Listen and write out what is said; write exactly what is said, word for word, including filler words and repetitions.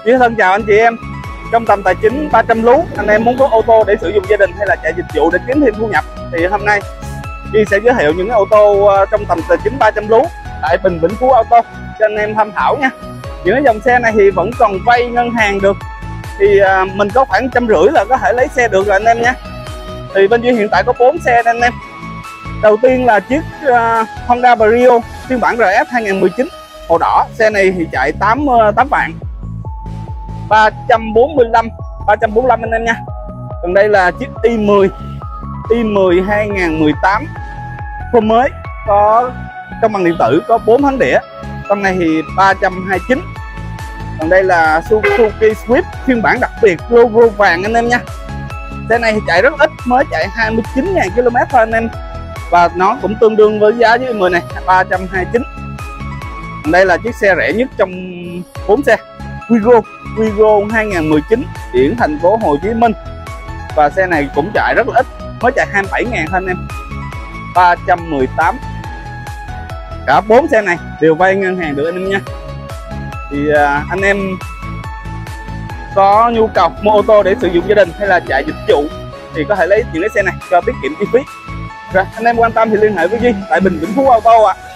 Duy thân chào anh chị em. Trong tầm tài chính ba trăm lú, anh em muốn có ô tô để sử dụng gia đình hay là chạy dịch vụ để kiếm thêm thu nhập, thì hôm nay Duy sẽ giới thiệu những cái ô tô trong tầm tài chính ba trăm lú tại Bình Vĩnh Phú Auto cho anh em tham khảo nha. Những cái dòng xe này thì vẫn còn vay ngân hàng được, thì mình có khoảng trăm rưỡi là có thể lấy xe được rồi anh em nha. Thì bên Duy hiện tại có bốn xe anh em. Đầu tiên là chiếc uh, Honda Brio phiên bản rờ ép hai nghìn mười chín màu đỏ. Xe này thì chạy tám vạn, ba trăm bốn mươi lăm anh em nha. Còn đây là chiếc i mười i mười hai nghìn mười tám form mới, có công bằng điện tử, có bốn hánh đĩa. Con này thì ba trăm hai mươi chín. Còn đây là Suzuki Swift phiên bản đặc biệt logo vàng anh em nha. Xe này thì chạy rất ít, mới chạy hai mươi chín nghìn ki lô mét thôi anh em, và nó cũng tương đương với giá với i mười này, ba trăm hai mươi chín. Còn đây là chiếc xe rẻ nhất trong bốn xe, Wigo Wigo hai nghìn mười chín chuyển thành phố Hồ Chí Minh, và xe này cũng chạy rất là ít, mới chạy hai mươi bảy nghìn thôi anh em, ba trăm mười tám. Cả bốn xe này đều vay ngân hàng được anh em nha. Thì à, anh em có nhu cầu mua ô tô để sử dụng gia đình hay là chạy dịch vụ thì có thể lấy những cái xe này cho tiết kiệm chi phí. Rồi anh em quan tâm thì liên hệ với Duy tại Bình Vĩnh Phú Auto ạ. À.